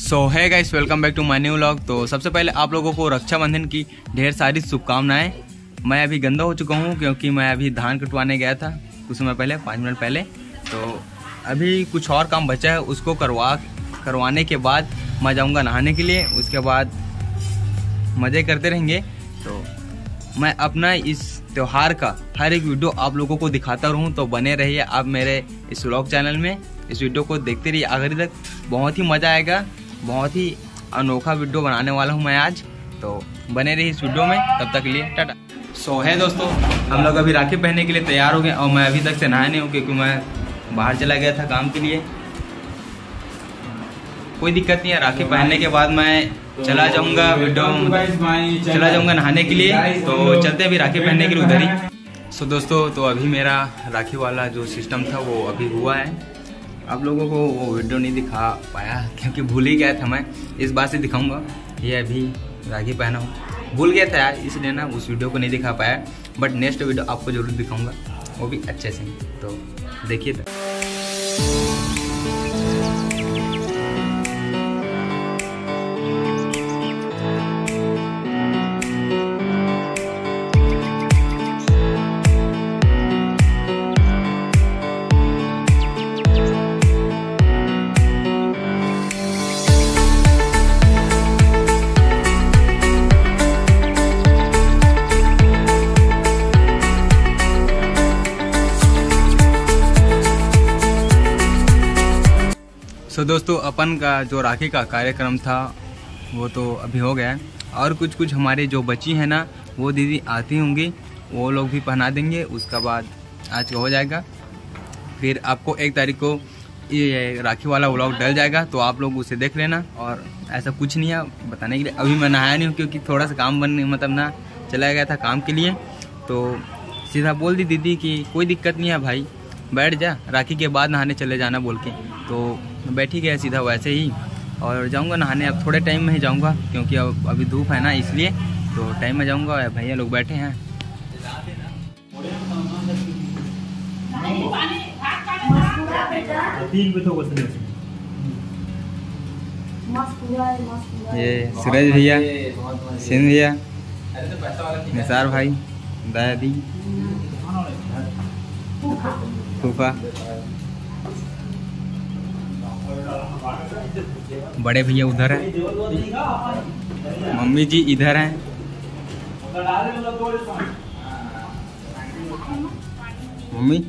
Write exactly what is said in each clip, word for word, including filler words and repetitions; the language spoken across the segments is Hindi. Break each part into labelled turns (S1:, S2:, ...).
S1: सो है guys, welcome back to my new vlog. तो सबसे पहले आप लोगों को रक्षाबंधन की ढेर सारी शुभकामनाएं। मैं अभी गंदा हो चुका हूं क्योंकि मैं अभी धान कटवाने गया था कुछ समय पहले, पाँच मिनट पहले। तो अभी कुछ और काम बचा है, उसको करवा करवाने के बाद मैं जाऊंगा नहाने के लिए। उसके बाद मज़े करते रहेंगे। तो मैं अपना इस त्यौहार का हर एक वीडियो आप लोगों को दिखाता रहूं, तो बने रहिए आप मेरे इस व्लॉग चैनल में। इस वीडियो को देखते रहिए आखिरी तक, बहुत ही मज़ा आएगा। बहुत ही अनोखा वीडियो बनाने वाला हूं मैं आज, तो बने रहिए इस वीडियो में। तब तक के लिए टाटा। सो है दोस्तों, हम लोग अभी राखी पहनने के लिए तैयार हो गए और मैं अभी तक से नहाया नहीं हूँ क्योंकि मैं बाहर चला गया था काम के लिए। कोई दिक्कत नहीं है, राखी पहनने के बाद मैं चला जाऊंगा वीडियो चला जाऊंगा नहाने के लिए। तो चलते अभी राखी पहनने के लिए उधर ही। सो दोस्तों, तो अभी मेरा राखी वाला जो सिस्टम था वो अभी हुआ है। आप लोगों को वो वीडियो नहीं दिखा पाया क्योंकि भूल ही गया था। मैं इस बात से दिखाऊंगा, ये अभी राखी पहना हूँ, भूल गया था यार, इसलिए ना उस वीडियो को नहीं दिखा पाया। बट नेक्स्ट वीडियो आपको जरूर दिखाऊंगा, वो भी अच्छे से। तो देखिए तो। तो दोस्तों, अपन का जो राखी का कार्यक्रम था वो तो अभी हो गया है, और कुछ कुछ हमारे जो बच्ची हैं ना वो दीदी आती होंगी, वो लोग भी पहना देंगे। उसका बाद आज का हो जाएगा। फिर आपको एक तारीख को ये राखी वाला व्लॉग डल जाएगा, तो आप लोग उसे देख लेना। और ऐसा कुछ नहीं है बताने के लिए, अभी मैं नहाया नहीं हूँ क्योंकि थोड़ा सा काम बन मतलब ना चला गया था काम के लिए। तो सीधा बोल दी दीदी कि कोई दिक्कत नहीं है भाई, बैठ जा, राखी के बाद नहाने चले जाना बोल के। तो बैठ ही गया सीधा वैसे ही, और जाऊंगा नहाने। अब थोड़े टाइम में ही जाऊंगा क्योंकि अब अभी धूप है ना, इसलिए तो टाइम में जाऊंगा। भैया लोग बैठे हैं। ये सूरज भैया, सिंह भैया, निसार भाई, दादी, फूफा, बड़े भैया उधर हैं, मम्मी जी इधर हैं। मम्मी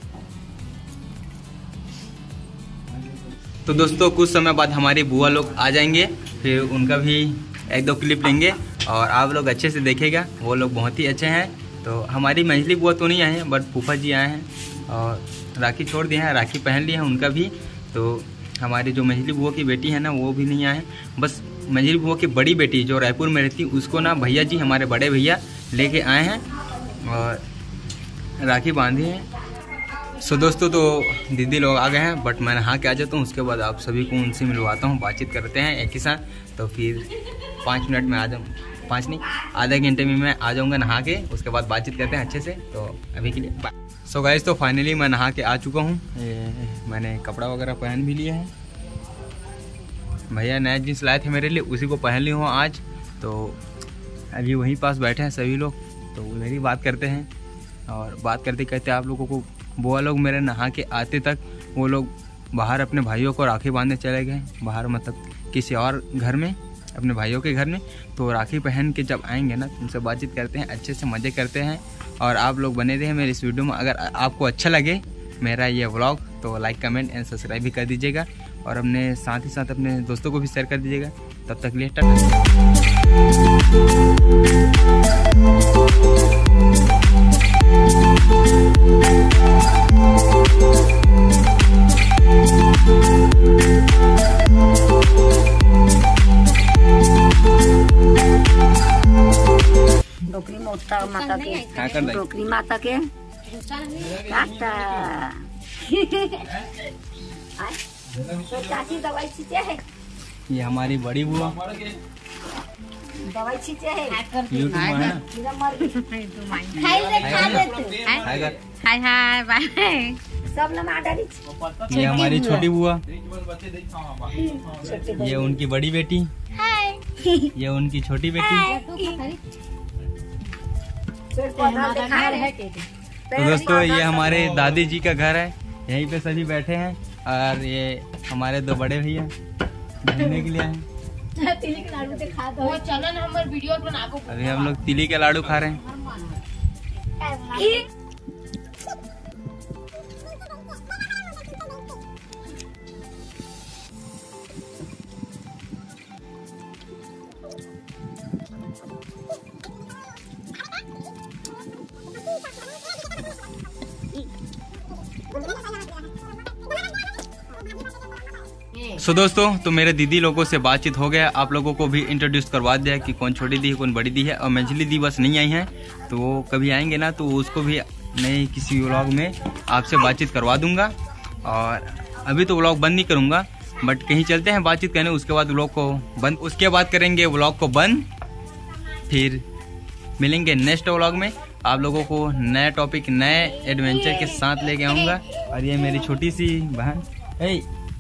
S1: तो दोस्तों, कुछ समय बाद हमारी बुआ लोग आ जाएंगे, फिर उनका भी एक दो क्लिप लेंगे और आप लोग अच्छे से देखेगा। वो लोग बहुत ही अच्छे हैं। तो हमारी मंझली बुआ तो नहीं आए हैं, बट फूफा जी आए हैं और राखी छोड़ दिए हैं, राखी पहन ली है उनका भी। तो हमारी जो मंझली बुआ की बेटी है ना वो भी नहीं आए हैं। बस मंझली बुआ की बड़ी बेटी जो रायपुर में रहती, उसको ना भैया जी, हमारे बड़े भैया लेके आए हैं और राखी बांधी है। सो दोस्तों, तो दीदी लोग आ गए हैं, बट मैं नहा के आ जाता हूँ। उसके बाद आप सभी को उनसे मिलवाता हूँ, बातचीत करते हैं एक ही साथ। तो फिर पाँच मिनट में आ जाऊँ, पाँच नहीं आधे घंटे में मैं आ जाऊँगा नहा के। उसके बाद बातचीत करते हैं अच्छे से। तो अभी के लिए बाय। सो गाइस, तो फाइनली मैं नहा के आ चुका हूँ। मैंने कपड़ा वगैरह पहन भी लिया है। भैया नया जींस लाए थे मेरे लिए, उसी को पहन ली हूँ आज। तो अभी वहीं पास बैठे हैं सभी लोग, तो उधर ही बात करते हैं। और बात करते करते आप लोगों को बुआ लोग मेरे नहा के आते तक वो लोग बाहर अपने भाइयों को राखी बांधने चले गए, बाहर मतलब किसी और घर में, अपने भाइयों के घर में। तो राखी पहन के जब आएंगे ना, उनसे बातचीत करते हैं, अच्छे से मज़े करते हैं। और आप लोग बने रहे मेरे इस वीडियो में। अगर आपको अच्छा लगे मेरा ये व्लॉग तो लाइक, कमेंट एंड सब्सक्राइब भी कर दीजिएगा, और अपने साथ ही साथ अपने दोस्तों को भी शेयर कर दीजिएगा। तब तक के लिए टाटा।
S2: डोकरी मोटा माता के, डोकरी माता के चाची दवाई छींचे है।
S1: ये हमारी बड़ी बुआ
S2: दवाई छींचे है।
S3: Hi hi bye.
S2: सब नमा डाली।
S1: ये हमारी छोटी बुआ, ये उनकी बड़ी बेटी, ये उनकी छोटी बेटी। तो दोस्तों ये हमारे दादी जी का घर है, यहीं पे सभी बैठे हैं और ये हमारे दो बड़े भैया घूमने के लिए आए। अभी हम लोग तिली के लाडू खा रहे हैं। सो so, दोस्तों तो मेरे दीदी लोगों से बातचीत हो गया, आप लोगों को भी इंट्रोड्यूस करवा दिया कि कौन छोटी दी है कौन बड़ी दी है। और मंझली दी बस नहीं आई है, तो वो कभी आएंगे ना तो उसको भी मैं किसी व्लॉग में आपसे बातचीत करवा दूंगा। और अभी तो व्लॉग बंद नहीं करूंगा, बट कहीं चलते हैं बातचीत करने, उसके बाद व्लॉग को बंद उसके बाद करेंगे व्लॉग को बंद। फिर मिलेंगे नेक्स्ट व्लॉग में, आप लोगों को नए टॉपिक नए एडवेंचर के साथ लेके आऊँगा। और ये मेरी छोटी सी बहन है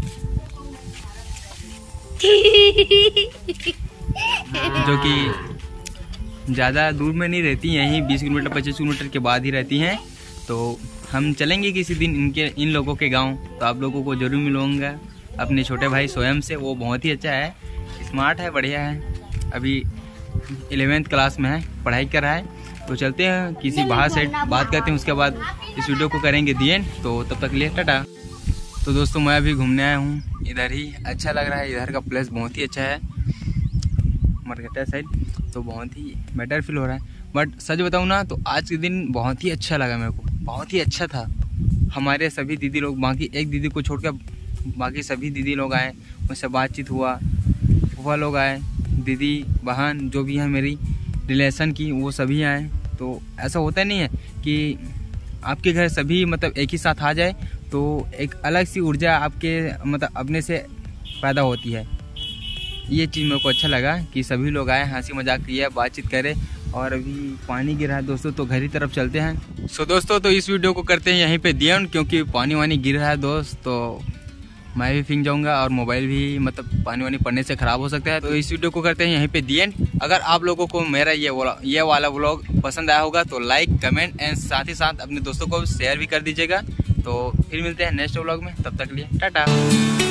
S1: जो कि ज़्यादा दूर में नहीं रहती, यहीं बीस किलोमीटर पच्चीस किलोमीटर के बाद ही रहती हैं। तो हम चलेंगे किसी दिन इनके इन लोगों के गांव, तो आप लोगों को जरूर मिलूंगा अपने छोटे भाई स्वयं से। वो बहुत ही अच्छा है, स्मार्ट है, बढ़िया है, अभी इलेवेंथ क्लास में है, पढ़ाई कर रहा है। तो चलते हैं किसी बाहर से बात करते हैं, उसके बाद इस वीडियो को करेंगे दी एंड। तो तब तक लिए टाटा। तो दोस्तों मैं अभी घूमने आया हूँ इधर ही, अच्छा लग रहा है, इधर का प्लेस बहुत ही अच्छा है मरघटा साइड, तो बहुत ही बेटर फील हो रहा है। बट सच बताऊँ ना तो आज के दिन बहुत ही अच्छा लगा मेरे को, बहुत ही अच्छा था। हमारे सभी दीदी लोग, बाकी एक दीदी को छोड़कर बाकी सभी दीदी लोग आए, उनसे बातचीत हुआ, फूफा लोग आए, दीदी बहन जो भी है मेरी रिलेशन की वो सभी आए। तो ऐसा होता नहीं है कि आपके घर सभी मतलब एक ही साथ आ जाए तो एक अलग सी ऊर्जा आपके मतलब अपने से पैदा होती है। ये चीज़ मेरे को अच्छा लगा कि सभी लोग आए, हंसी मजाक किया, बातचीत करे। और अभी पानी गिर रहा है दोस्तों, तो घर की तरफ चलते हैं। सो दोस्तों तो इस वीडियो को करते हैं यहीं पे दिया, क्योंकि पानी वानी गिर रहा है दोस्त, तो मैं भी फिंग जाऊंगा और मोबाइल भी मतलब पानी वानी पड़ने से ख़राब हो सकता है। तो इस वीडियो को करते हैं यहीं पे दी एंड। अगर आप लोगों को मेरा ये ये वाला व्लॉग पसंद आया होगा तो लाइक कमेंट एंड साथ ही साथ अपने दोस्तों को शेयर भी कर दीजिएगा। तो फिर मिलते हैं नेक्स्ट व्लॉग में, तब तक लिए टाटा।